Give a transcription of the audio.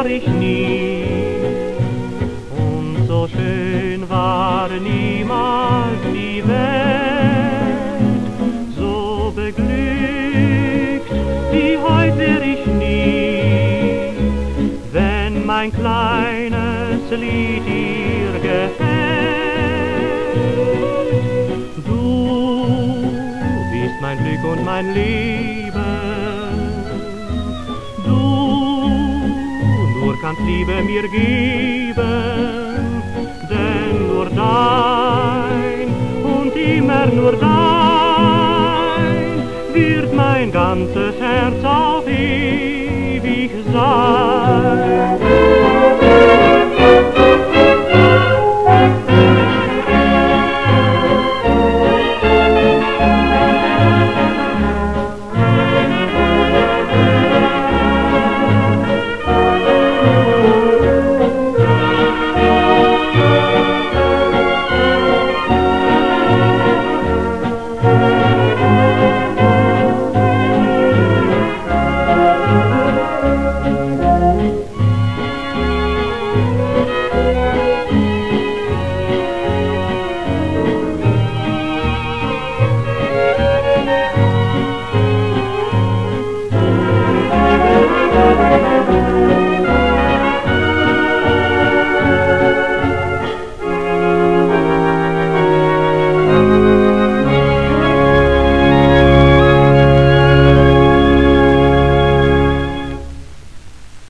ich nie. Und so schön war niemals die Welt, so beglückt wie heut wär ich nie. Wenn mein kleines Lied dir gefällt, du bist mein Glück und mein Leben, du nur kannst Liebe mir geben, denn nur dein und immer nur dein wird mein ganzes Herz auf ewig sein.